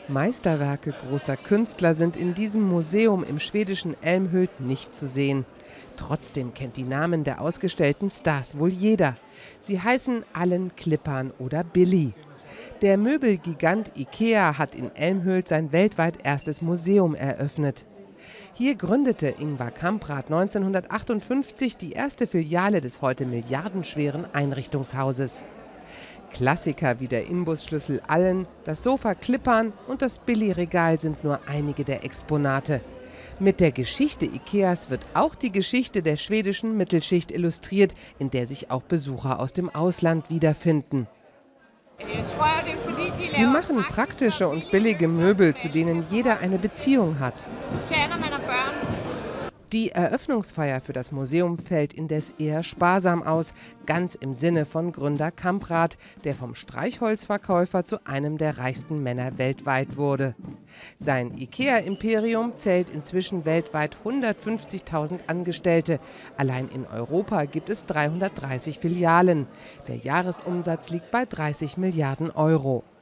Meisterwerke großer Künstler sind in diesem Museum im schwedischen Älmhult nicht zu sehen. Trotzdem kennt die Namen der ausgestellten Stars wohl jeder. Sie heißen Allen Klippan oder Billy. Der Möbelgigant IKEA hat in Älmhult sein weltweit erstes Museum eröffnet. Hier gründete Ingvar Kamprad 1958 die erste Filiale des heute milliardenschweren Einrichtungshauses. Klassiker wie der Inbusschlüssel Allen, das Sofa Klippan und das Billy-Regal sind nur einige der Exponate. Mit der Geschichte Ikeas wird auch die Geschichte der schwedischen Mittelschicht illustriert, in der sich auch Besucher aus dem Ausland wiederfinden. Sie machen praktische und billige Möbel, zu denen jeder eine Beziehung hat. Die Eröffnungsfeier für das Museum fällt indes eher sparsam aus, ganz im Sinne von Gründer Kamprad, der vom Streichholzverkäufer zu einem der reichsten Männer weltweit wurde. Sein IKEA-Imperium zählt inzwischen weltweit 150.000 Angestellte. Allein in Europa gibt es 330 Filialen. Der Jahresumsatz liegt bei 30 Milliarden Euro.